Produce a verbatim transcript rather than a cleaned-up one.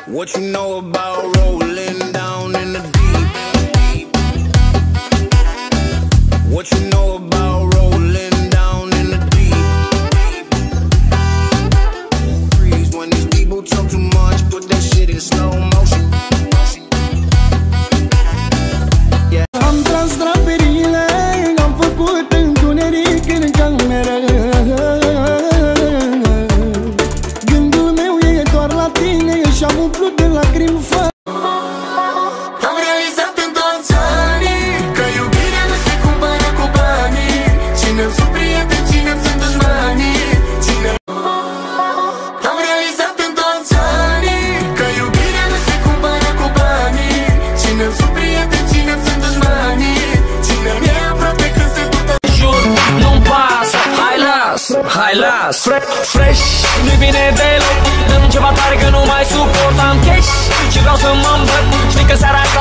What you know about rolling down in the deep? What you know about rolling down in the deep? Freeze when these people talk too much, put that shit in slow motion. Yeah. Am tras draperile, am făcut întuneric în cameră. Gândul meu e doar la tine și am umplut de lacrimi fără. Am realizat în toți anii că iubirea nu se cumpără cu banii. Cine-mi sunt prieteni, cine-mi sunt dușmanii, cine... Am realizat în toți anii că iubirea nu se cumpără cu banii. Cine-mi sunt prieteni, cine-mi sunt dușmanii, cine-mi e aproape când se ducă în jur. Nu-mi pasă, hai las, hai las. Fresh, nu-i bine deloc. Dăm ceva tare că nu mai suportam cash și vreau să mă îmbăt. Știi că seara asta